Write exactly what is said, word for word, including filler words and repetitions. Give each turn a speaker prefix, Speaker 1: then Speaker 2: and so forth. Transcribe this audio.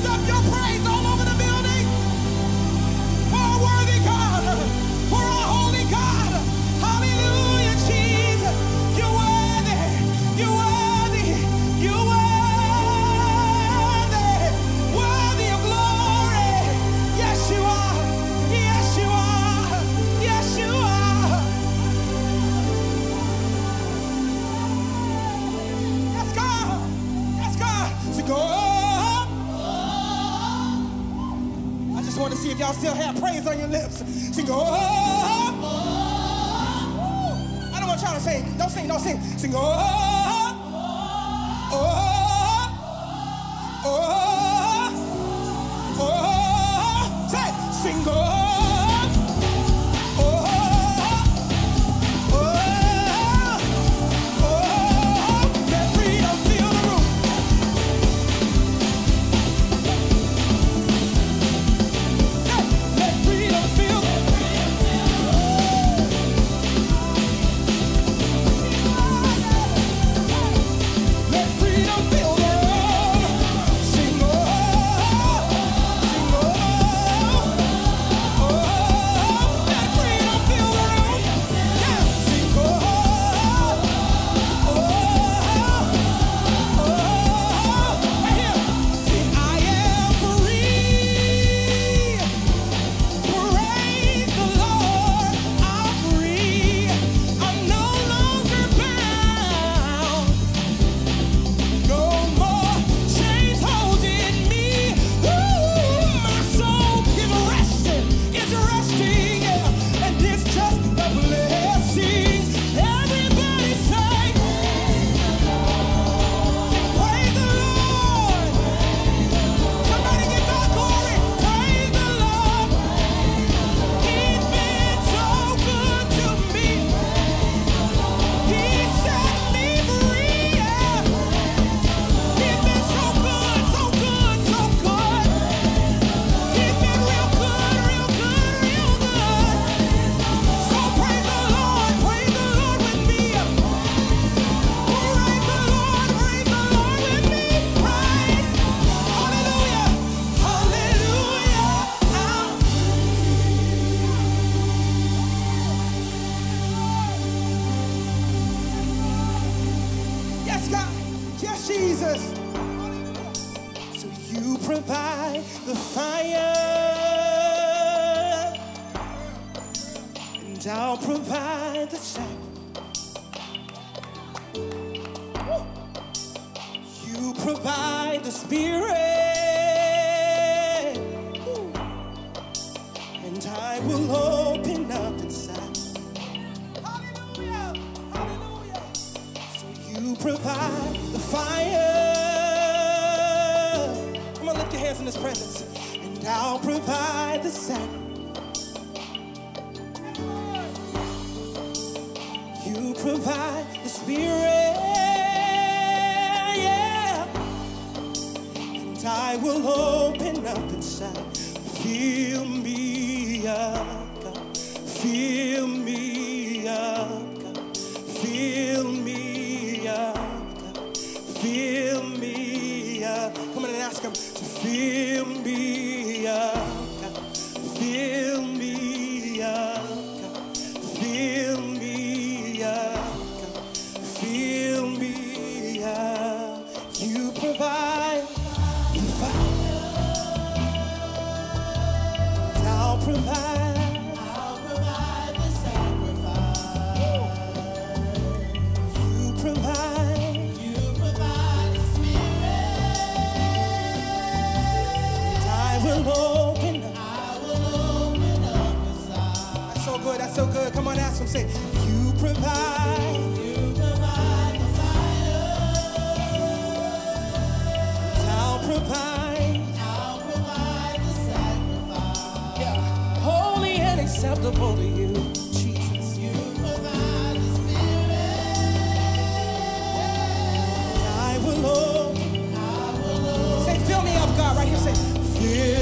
Speaker 1: lift up your praise all over the building. For a worthy God, for a holy God. Hallelujah, Jesus. You're worthy. You're worthy. You're worthy. Worthy of glory. Yes, you are. Yes, you are. Yes, you are. Yes, God. Yes, God. So go. I just want to see if y'all still have praise on your lips. Sing, oh, oh, oh. I don't want y'all to sing. Don't sing, don't sing. Sing, oh, oh, oh, oh, oh. Say, sing, oh, oh, oh, oh. Let freedom fill the room. Let freedom fill the room. Let freedom fill the room. Sing, oh, sing, oh, oh. Let freedom fill the room. Yeah, sing, oh, oh, oh. Right here. Sing, I am free. Praise the Lord, I'm free. I'm no longer bound. No more chains holding me. Ooh, my soul is resting, is resting, yeah. And it's just a blessing. Everybody say, praise the Lord. Somebody give God glory. Praise the Lord. He's been so good to me. He set me free, yeah. He's been so good, so good, so good. He's been real good, real good, real good. So praise the Lord, praise the Lord with me. Praise the Lord, praise the Lord with me. Praise. Hallelujah, hallelujah. I'm Yes, God. Yes, Jesus. So you provide the fire, and I'll provide the sacrifice. You provide the spirit, and I will open up inside. Hallelujah, hallelujah. So you provide the fire. Come on, lift your hands in His presence. And I'll provide the sacrifice. You provide the spirit, yeah. And I will open up inside. Fill me up, God. Fill me up, God. Fill me up, God. Fill me up. Come on and ask Him to fill me up, God. Fill me up, God. Fill me up, God. Fill me up. You provide the fire. I'll provide. I'll provide the sacrifice. You provide. You provide the spirit. I will open up. I will open up inside. That's so good. That's so good. Come on, ask Him. Say, you provide. You provide the fire. I'll provide. I'll provide the sacrifice. Yeah. Holy and acceptable to you, Jesus. You provide the spirit. I will open. I will open. Say, fill me up, God, right here. Say, fill